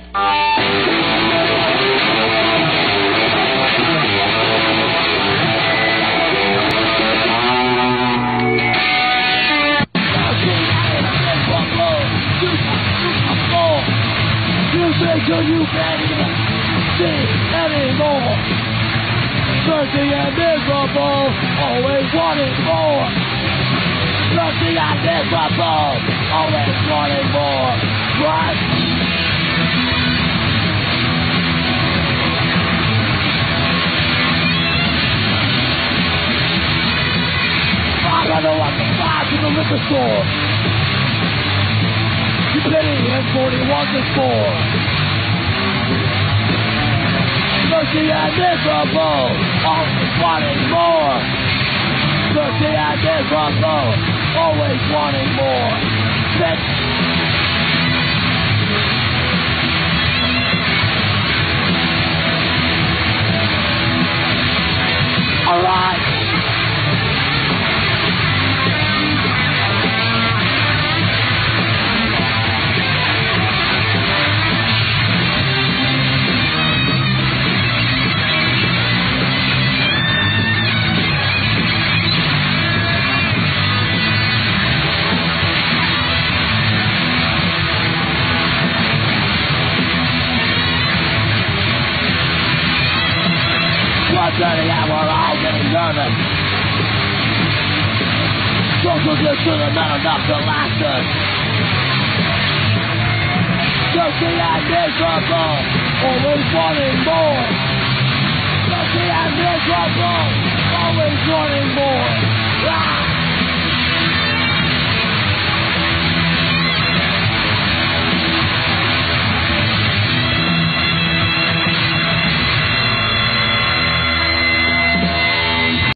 Cause you can't even see anymore. Thirsty and miserable, always wanting more. Thirsty and miserable, always wanting more. What? I don't know what to buy to the liquor store. You pity and 41 is for. Thirsty and miserable, always wanting more. Thirsty and miserable, always wanting more. Alright. Dirty and we're all getting nervous. Social distance is not enough to last us. Thirsty and miserable, always wanting more. Thirsty and miserable, always wanting more.